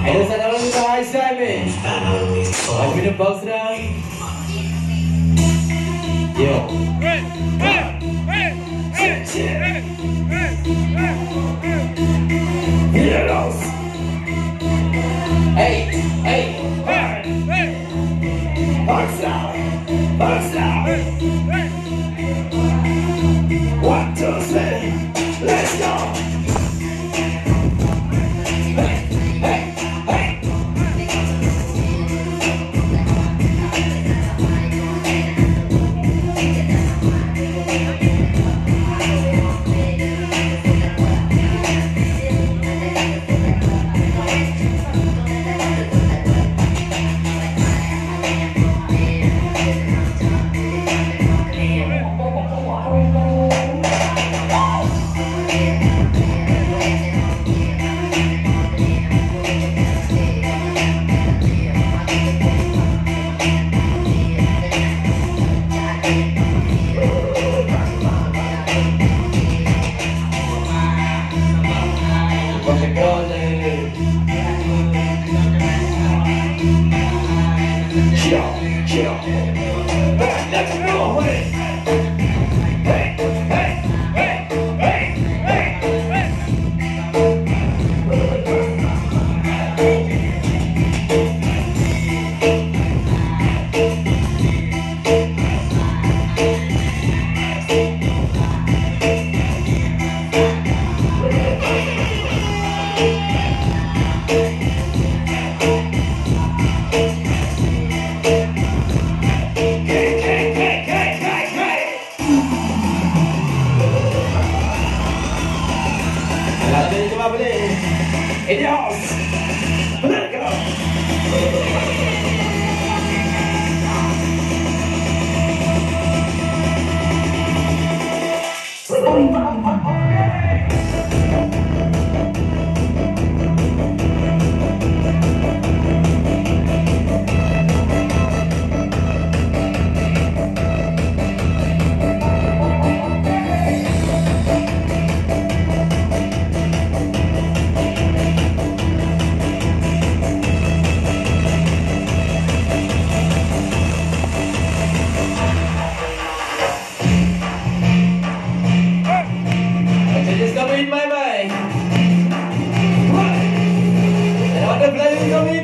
Ada sana orang minta high side, man. I've been a box down. Yo. Heroes. Hey, hey, box down, box down. 1, 2, 3, let's go. Chill. Let's go with it. Hey, hey, hey, hey, hey, hey. In the house. Let's go. In my mind. And all the blood is coming.